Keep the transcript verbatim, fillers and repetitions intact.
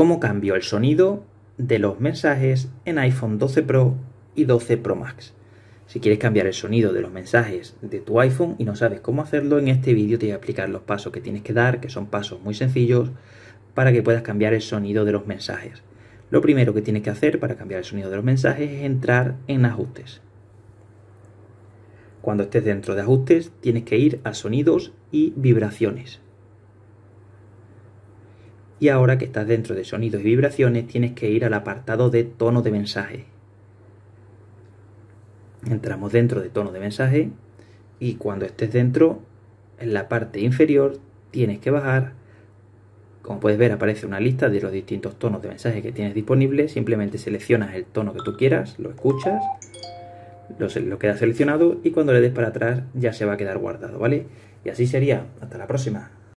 cómo cambio el sonido de los mensajes en iPhone doce Pro y doce Pro Max. Si quieres cambiar el sonido de los mensajes de tu iPhone y no sabes cómo hacerlo, en este vídeo te voy a explicar los pasos que tienes que dar, que son pasos muy sencillos para que puedas cambiar el sonido de los mensajes. Lo primero que tienes que hacer para cambiar el sonido de los mensajes es entrar en ajustes. Cuando estés dentro de ajustes, tienes que ir a sonidos y vibraciones. Y ahora que estás dentro de sonidos y vibraciones, tienes que ir al apartado de tono de mensaje. Entramos dentro de tono de mensaje y cuando estés dentro, en la parte inferior, tienes que bajar. Como puedes ver, aparece una lista de los distintos tonos de mensaje que tienes disponibles. Simplemente seleccionas el tono que tú quieras, lo escuchas, lo, lo queda seleccionado y cuando le des para atrás ya se va a quedar guardado, ¿vale? Y así sería. Hasta la próxima.